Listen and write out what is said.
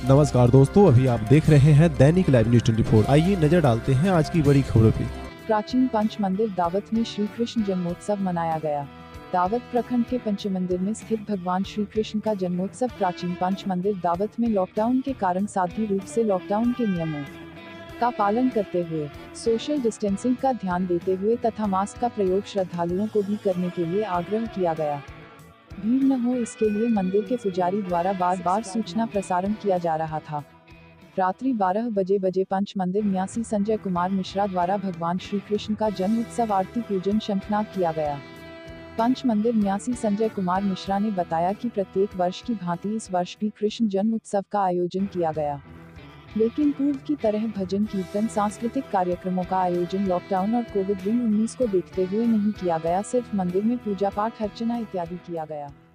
नमस्कार दोस्तों, अभी आप देख रहे हैं दैनिक लाइव न्यूज 24। आइए नजर डालते हैं आज की बड़ी खबरों पे। प्राचीन पंच मंदिर दावत में श्री कृष्ण जन्मोत्सव मनाया गया। दावत प्रखंड के पंच मंदिर में स्थित भगवान श्री कृष्ण का जन्मोत्सव प्राचीन पंच मंदिर दावत में लॉकडाउन के कारण साध्य रूप से लॉकडाउन के नियमों का पालन करते हुए, सोशल डिस्टेंसिंग का ध्यान देते हुए तथा मास्क का प्रयोग श्रद्धालुओं को भी करने के लिए आग्रह किया गया। भीड़ न हो इसके लिए मंदिर के पुजारी द्वारा बार बार सूचना प्रसारण किया जा रहा था। रात्रि 12 बजे पंच मंदिर न्यासी संजय कुमार मिश्रा द्वारा भगवान श्री कृष्ण का जन्म उत्सव आरती पूजन शंखनाद किया गया। पंच मंदिर न्यासी संजय कुमार मिश्रा ने बताया कि प्रत्येक वर्ष की भांति इस वर्ष भी कृष्ण जन्म उत्सव का आयोजन किया गया, लेकिन पूर्व की तरह भजन कीर्तन सांस्कृतिक कार्यक्रमों का आयोजन लॉकडाउन और कोविड-19 को देखते हुए नहीं किया गया। सिर्फ मंदिर में पूजा पाठ अर्चना इत्यादि किया गया।